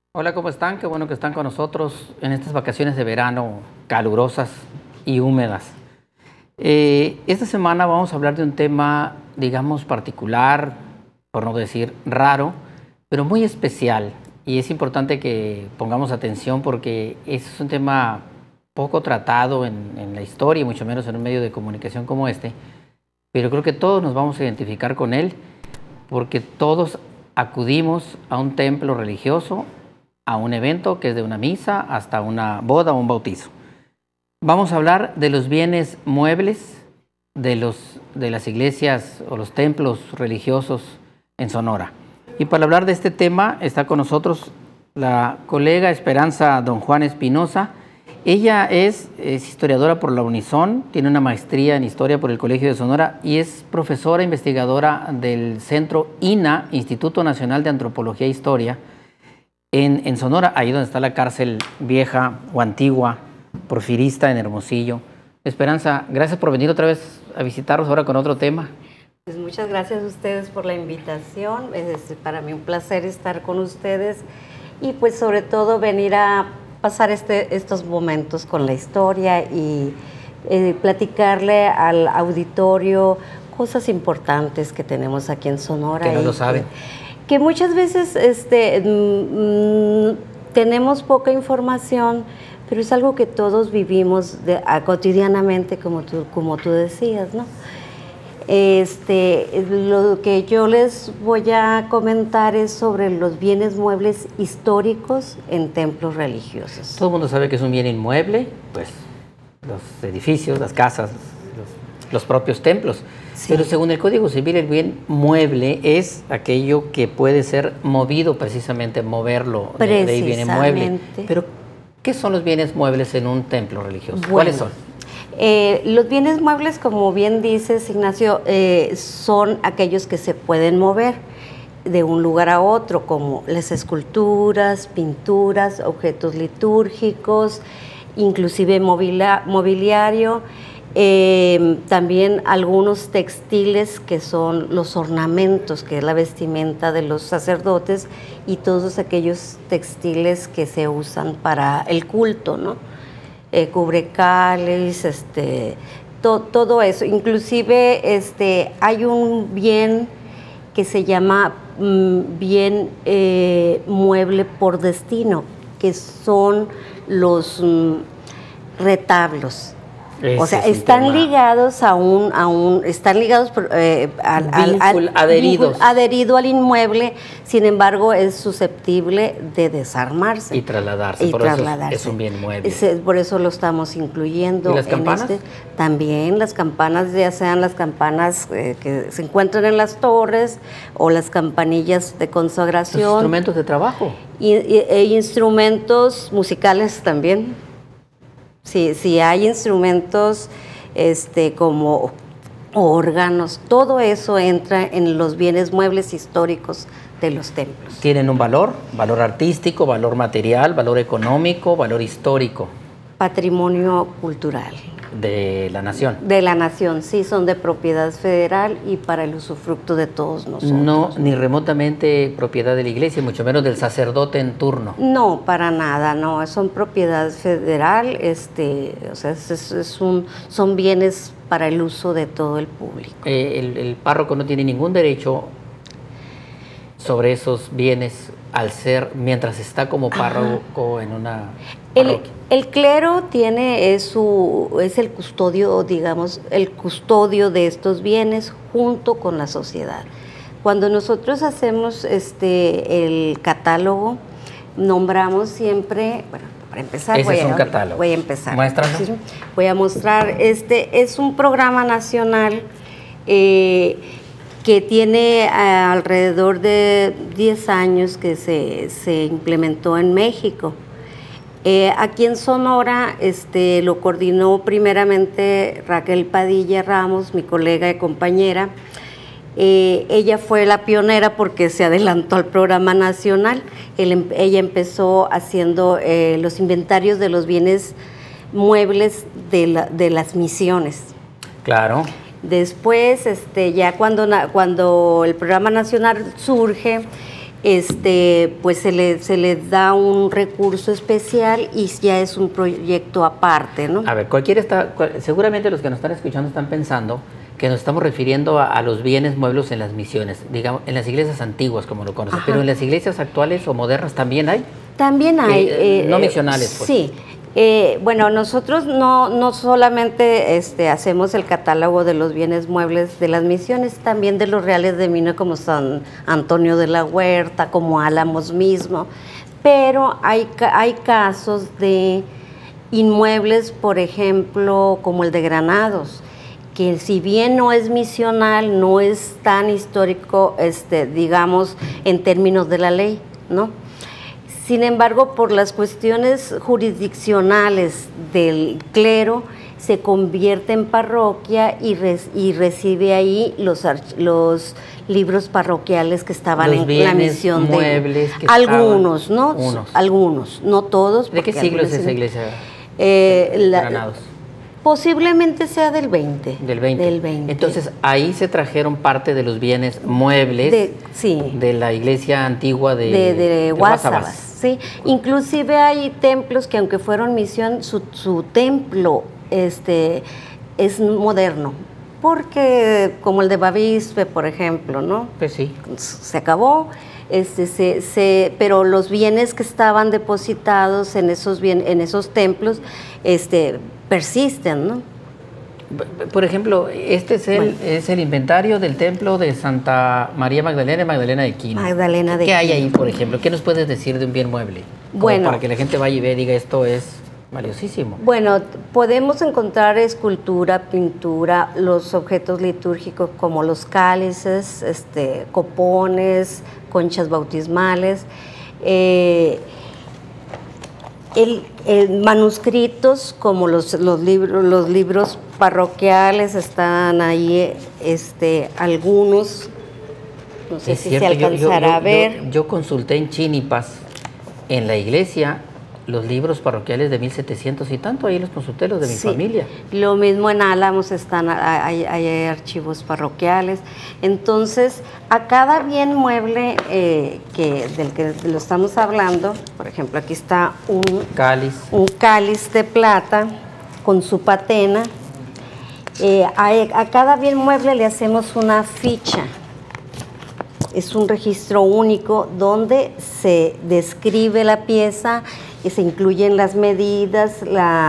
Hola, ¿cómo están? Qué bueno que están con nosotros en estas vacaciones de verano calurosas y húmedas. Esta semana vamos a hablar de un tema, digamos, particular, por no decir raro, pero muy especial. Y es importante que pongamos atención porque es un tema poco tratado en la historia, y mucho menos en un medio de comunicación como este. Pero creo que todos nos vamos a identificar con él porque todos acudimos a un templo religioso, a un evento que es de una misa hasta una boda o un bautizo. Vamos a hablar de los bienes muebles de las iglesias o los templos religiosos en Sonora. Y para hablar de este tema está con nosotros la colega Esperanza Don Juan Espinosa. Ella es historiadora por la Unison, tiene una maestría en historia por el Colegio de Sonora y es profesora investigadora del Centro INA, Instituto Nacional de Antropología e Historia, en Sonora, ahí donde está la cárcel vieja o antigua, porfirista en Hermosillo. Esperanza, gracias por venir otra vez a visitarnos ahora con otro tema. Pues muchas gracias a ustedes por la invitación. Es para mí un placer estar con ustedes y pues sobre todo venir a pasar estos momentos con la historia y platicarle al auditorio cosas importantes que tenemos aquí en Sonora. Que no lo saben. Que muchas veces tenemos poca información, pero es algo que todos vivimos cotidianamente, como tú decías, ¿no? Lo que yo les voy a comentar es sobre los bienes muebles históricos en templos religiosos. Todo el mundo sabe que es un bien inmueble, pues los edificios, las casas, los propios templos. Sí. Pero según el Código Civil, el bien mueble es aquello que puede ser movido, precisamente moverlo, de ahí viene mueble. Pero, ¿qué son los bienes muebles en un templo religioso? Bueno, ¿cuáles son? Los bienes muebles, como bien dices, Ignacio, son aquellos que se pueden mover de un lugar a otro, como las esculturas, pinturas, objetos litúrgicos, inclusive mobiliario. También algunos textiles que son los ornamentos, que es la vestimenta de los sacerdotes, y todos aquellos textiles que se usan para el culto, ¿no? Cubrecáliz, todo eso. Inclusive hay un bien que se llama bien mueble por destino, que son los retablos. O sea, están ligados adherido al inmueble, sin embargo es susceptible de desarmarse y trasladarse. Por eso es un bien mueble. Por eso lo estamos incluyendo. ¿Y las campanas? También las campanas, ya sean las campanas que se encuentran en las torres o las campanillas de consagración. ¿Los instrumentos de trabajo? E instrumentos musicales también. Sí, hay instrumentos como órganos, todo eso entra en los bienes muebles históricos de los templos. ¿Tienen un valor? ¿Valor artístico, valor material, valor económico, valor histórico? Patrimonio cultural. ¿De la nación? De la nación, sí, son de propiedad federal y para el usufructo de todos nosotros. No, ni remotamente propiedad de la iglesia, mucho menos del sacerdote en turno. No, para nada, no, son propiedad federal, o sea, son bienes para el uso de todo el público. El párroco no tiene ningún derecho sobre esos bienes mientras está como párroco en una parroquia. El clero es el custodio, digamos, el custodio de estos bienes junto con la sociedad. Cuando nosotros hacemos el catálogo, nombramos siempre, bueno, para empezar, Ese es un catálogo. Voy a empezar. Muéstralo. Voy a mostrar, es un programa nacional que tiene alrededor de 10 años que se implementó en México. Aquí en Sonora lo coordinó primeramente Raquel Padilla Ramos, mi colega y compañera. Ella fue la pionera porque se adelantó al programa nacional. Ella empezó haciendo los inventarios de los bienes muebles de las misiones. Claro. Después, ya cuando el programa nacional surge, pues se le da un recurso especial y ya es un proyecto aparte, ¿no? A ver, seguramente los que nos están escuchando están pensando que nos estamos refiriendo a los bienes muebles en las misiones, digamos, en las iglesias antiguas, como lo conocen, pero en las iglesias actuales o modernas también hay. También hay. No misionales, pues. Sí. Bueno, nosotros no solamente hacemos el catálogo de los bienes muebles de las misiones, también de los reales de Mina, como San Antonio de la Huerta, como Álamos mismo, pero hay casos de inmuebles, por ejemplo, como el de Granados, que si bien no es misional, no es tan histórico, digamos, en términos de la ley, ¿no? Sin embargo, por las cuestiones jurisdiccionales del clero, se convierte en parroquia y recibe ahí los libros parroquiales que estaban en la misión muebles de algunos, ¿no? Algunos, no todos. ¿De qué siglo es esa iglesia? Granados. Posiblemente sea del 20. Del 20. Entonces, ahí se trajeron parte de los bienes muebles de la iglesia antigua de Guásabas. Sí, inclusive hay templos que aunque fueron misión, su templo es moderno, porque como el de Bavispe, por ejemplo, ¿no? Pues sí. Se acabó, pero los bienes que estaban depositados en esos templos persisten, ¿no? Por ejemplo, es el inventario del templo de Santa María Magdalena y Magdalena de Quino. ¿Qué hay ahí, por ejemplo? ¿Qué nos puedes decir de un bien mueble? Bueno, para que la gente vaya y vea y diga, esto es valiosísimo. Bueno, podemos encontrar escultura, pintura, los objetos litúrgicos como los cálices, copones, conchas bautismales, manuscritos como los libros parroquiales están ahí, algunos, no sé si se alcanzará a ver. Yo consulté en Chinipas, en la iglesia, los libros parroquiales de 1700 y tanto, ahí los consulté, los de mi familia. Lo mismo en Álamos hay archivos parroquiales. Entonces, a cada bien mueble del que lo estamos hablando, por ejemplo, aquí está un cáliz de plata con su patena. A cada bien mueble le hacemos una ficha. Es un registro único donde se describe la pieza y se incluyen las medidas,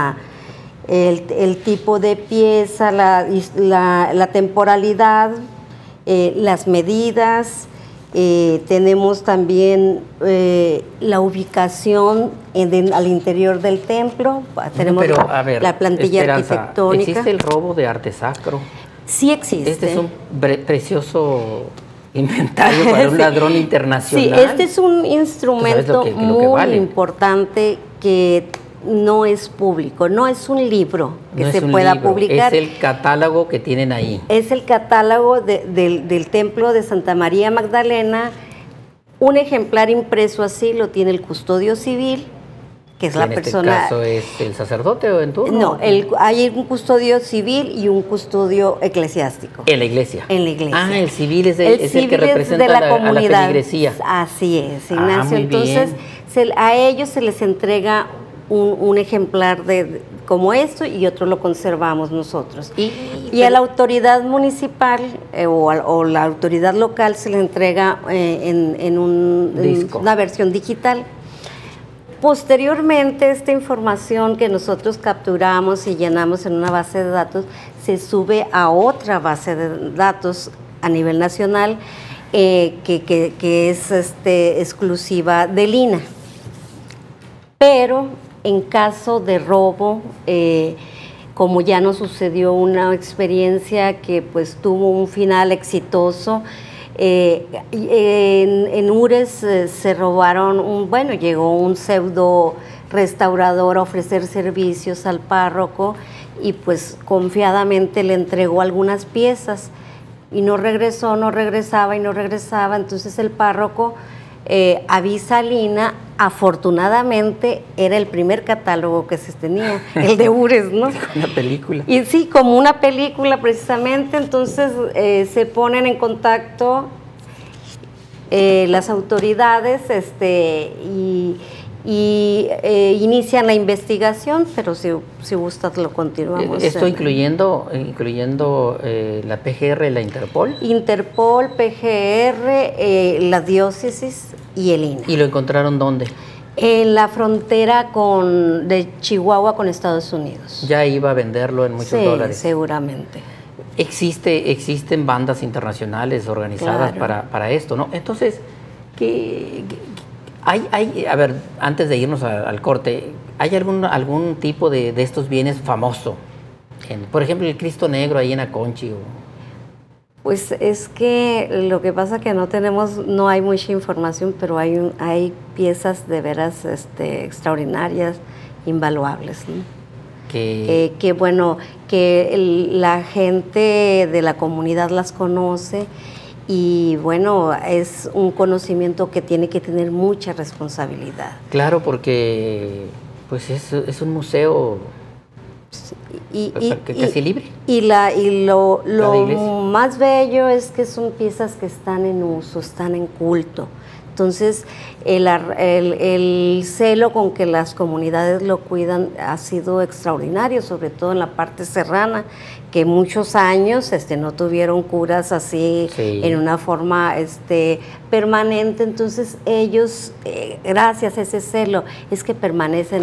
el tipo de pieza, la temporalidad, las medidas. Tenemos también la ubicación al interior del templo. Tenemos la plantilla arquitectónica. ¿Existe el robo de arte sacro? Sí existe. Este es un precioso inventario para un ladrón internacional. Sí, este es un instrumento muy importante que no es público, no es un libro que se pueda publicar. Es el catálogo que tienen ahí. Es el catálogo del templo de Santa María Magdalena. Un ejemplar impreso así lo tiene el custodio civil, que es la persona. ¿En este caso es el sacerdote o en turno? No, hay un custodio civil y un custodio eclesiástico. ¿En la iglesia? En la iglesia. Ah, el civil es el que representa de la comunidad. A la feligresía. Así es, Ignacio. Entonces, a ellos se les entrega un ejemplar como esto y otro lo conservamos nosotros. Y a la autoridad municipal o la autoridad local se le entrega en una versión digital. Posteriormente, esta información que nosotros capturamos y llenamos en una base de datos se sube a otra base de datos a nivel nacional que es exclusiva de Lina. Pero en caso de robo, como ya nos sucedió una experiencia que pues tuvo un final exitoso, en Ures se robaron, llegó un pseudo restaurador a ofrecer servicios al párroco y pues confiadamente le entregó algunas piezas y no regresaba, entonces el párroco avisa a Lina. Afortunadamente era el primer catálogo que se tenía, el de Ures, ¿no? Una película. Y sí, como una película precisamente, entonces se ponen en contacto las autoridades inician la investigación, pero si gustas lo continuamos. ¿Esto incluyendo la PGR, la Interpol? Interpol, PGR, la diócesis y el INAH. ¿Y lo encontraron dónde? En la frontera de Chihuahua con Estados Unidos. Ya iba a venderlo en muchos dólares. Sí, seguramente. Existen bandas internacionales organizadas para esto, ¿no? Entonces, a ver, antes de irnos al corte, ¿hay algún tipo de estos bienes famoso? Por ejemplo, el Cristo Negro ahí en Aconchi. Pues es que lo que pasa que no hay mucha información, pero hay piezas de veras extraordinarias, invaluables, ¿no? Que bueno, que la gente de la comunidad las conoce y bueno, es un conocimiento que tiene que tener mucha responsabilidad. Claro, porque pues es un museo casi libre. Y lo más bello es que son piezas que están en uso, están en culto. Entonces, el celo con que las comunidades lo cuidan ha sido extraordinario, sobre todo en la parte serrana, que muchos años no tuvieron curas así en una forma permanente. Entonces, ellos, gracias a ese celo, es que permanecen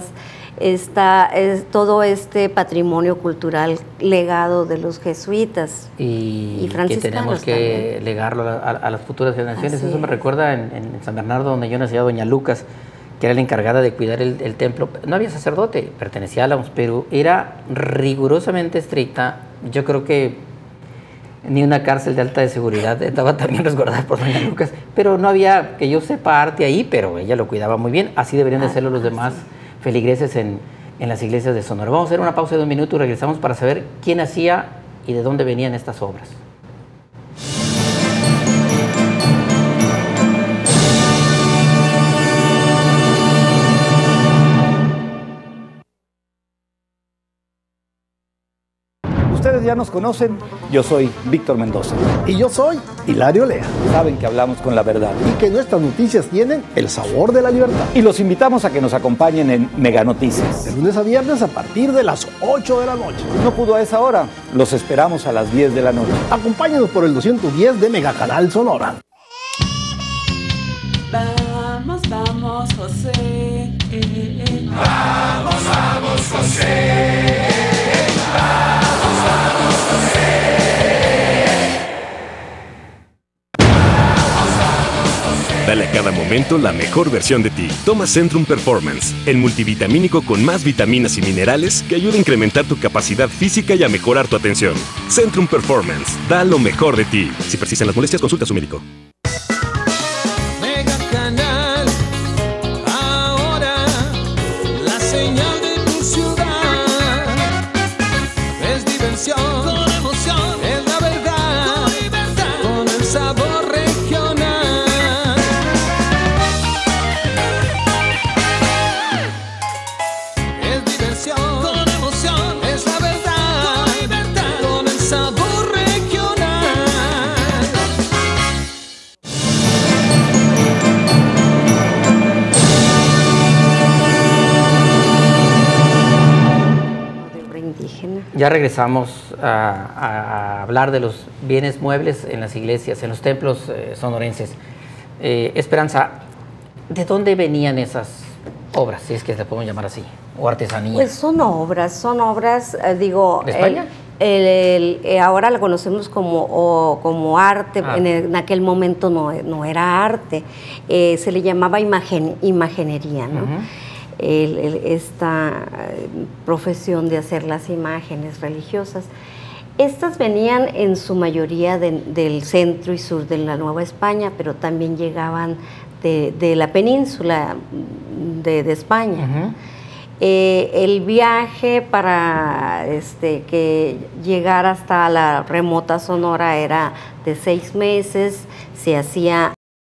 todo este patrimonio cultural legado de los jesuitas y franciscanos. Que tenemos que también legarlo a las futuras generaciones. Así Eso me recuerda en San Bernardo, donde yo nací, a doña Lucas, que era la encargada de cuidar el templo. No había sacerdote, pertenecía a la OMS, pero era rigurosamente estricta. Yo creo que ni una cárcel de alta seguridad estaba también resguardada por doña Lucas, pero no había, que yo sepa, arte ahí, pero ella lo cuidaba muy bien. Así deberían de hacerlo los demás feligreses en las iglesias de Sonora. Vamos a hacer una pausa de 1 minuto y regresamos para saber quién hacía y de dónde venían estas obras. Ustedes ya nos conocen, yo soy Víctor Mendoza. Y yo soy Hilario Lea. Saben que hablamos con la verdad. Y que nuestras noticias tienen el sabor de la libertad. Y los invitamos a que nos acompañen en Mega Noticias. De lunes a viernes a partir de las 8 de la noche. Si no pudo a esa hora, los esperamos a las 10 de la noche. Acompáñenos por el 210 de Megacanal Sonora. Vamos, vamos, José. Vamos, vamos, José. Vamos, vamos, José. Dale a cada momento la mejor versión de ti. Toma Centrum Performance, el multivitamínico con más vitaminas y minerales que ayuda a incrementar tu capacidad física y a mejorar tu atención. Centrum Performance, da lo mejor de ti. Si persisten las molestias, consulta a su médico. Mega Canal, ahora la señal de tu ciudad. Es diversión con emoción, es la verdad, con libertad, con el sabor regional. Es diversión con emoción, es la verdad, con libertad, con el sabor regional. Indígena. Ya regresamos a hablar de los bienes muebles en las iglesias, en los templos sonorenses. Esperanza, ¿de dónde venían esas obras, si es que se podemos llamar así, o artesanía? Pues son obras, digo... ¿De España? Ahora lo conocemos como arte. En aquel momento no era arte, se le llamaba imaginería, ¿no? Esta profesión de hacer las imágenes religiosas. Estas venían en su mayoría del centro y sur de la Nueva España, pero también llegaban de la península de España. El viaje para que llegara hasta la remota Sonora era de 6 meses, se hacía